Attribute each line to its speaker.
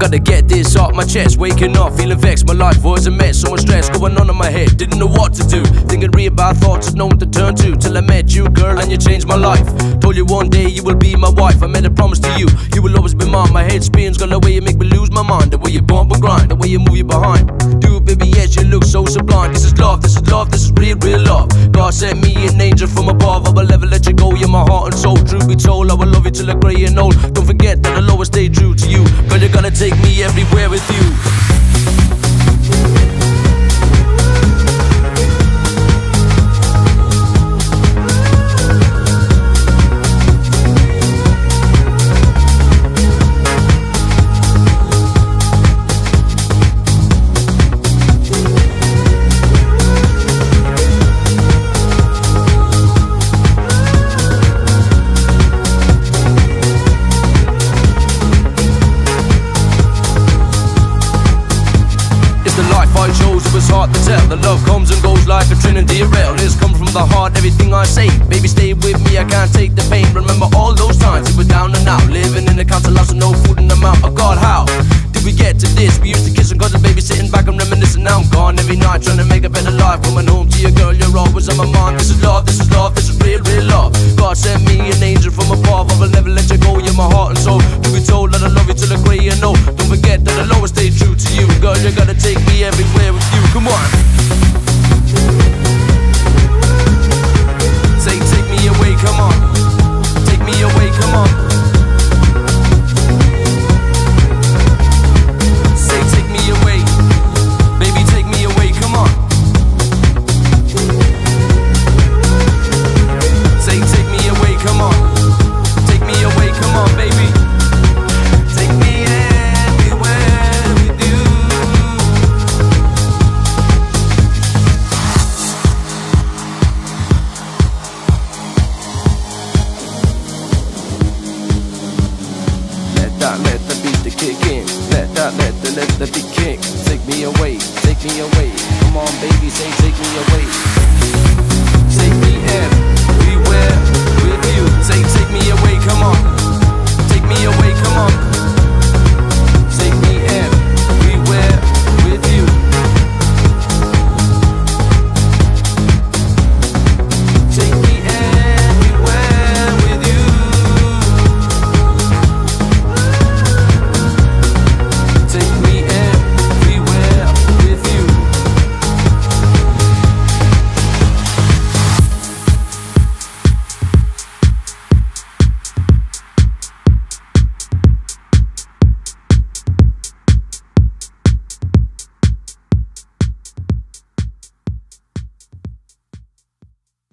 Speaker 1: Gotta get this off my chest. Waking up, feeling vexed. My life was a mess. So much stress going on in my head. Didn't know what to do. Thinking real bad thoughts, just no one to turn to. Till I met you, girl, and you changed my life. Told you one day you will be my wife. I made a promise to you, you will always be mine. My head spins, girl, the way you make me lose my mind. The way you bump and grind, the way you move your behind. Dude, baby, yes, you look so sublime. This is love, this is love, this is real, real love. God sent me an angel from above. I will never let you go, you're my heart and soul. Truth be told, I will love you till I'm grey and old. Don't forget that I'll always stay true to you. Girl, you're gonna take me everywhere with you. I chose, it was hard to tell. The love comes and goes like a train and derail. It's come from the heart, everything I say. Baby, stay with me, I can't take the pain. Remember all those times we were down and out, living in the council house with no food in the mouth. Oh God, how did we get to this? We used to kiss and cuddle, baby, sitting back and reminiscing. Now I'm gone every night, trying to make a better life. Coming home to you, girl, you're always on my mind. This is love, this is love, this is real, real love. God sent me an angel from above. I will never let you go, you're my heart and soul. To be told that I love you till I'm grey and old. Don't forget that I'll always stay true to you. Girl, you gotta take me everywhere with you. Come on. Say, take me away, come on. Take me away, come on. Say, take me away. Baby, take me away, come on. Say, take me away, come on. Take me away, come on, baby. Take me everywhere with you. Let the beat to kick in. Let the beat kick. Take me away, take me away. Come on, baby, say take me away. Take me everywhere with you. Say take me away, come on. Take me away, come on.